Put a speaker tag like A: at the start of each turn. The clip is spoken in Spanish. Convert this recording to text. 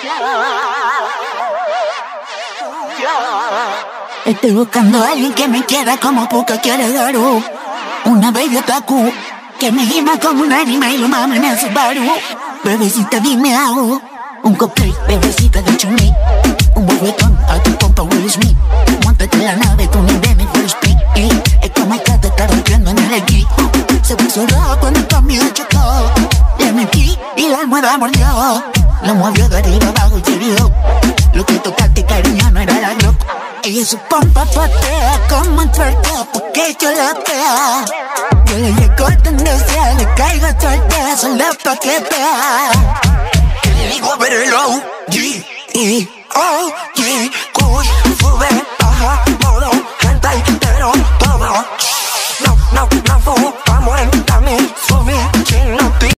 A: Estoy buscando a alguien que me quiera como poca quiere Garu. Una baby otaku que me gima como un anime y lo mame en el Subaru. Bebecita dime algo. Un cupcake, bebecita de chumí. Un bofetón a tu compa Will Smith. Móntate en la nave, tú ni ven en full speed. Es como el que te está rompiendo en el equipo. Se puso rojo cuando conmigo chocó. Le metí y la almohada mordió. Lo movió de arriba abajo y se vio. Lo que tocaste, cariño, no era la Glock. Ella su pompa patea como un twerk porque yo la vea. Yo le llego a tendencia, le caigo a twerk, solo pa' que vea. Que le digo a ver el G-E-O-G, Kush, sube, baja, modo, hentai, pero todo. No, fumamos en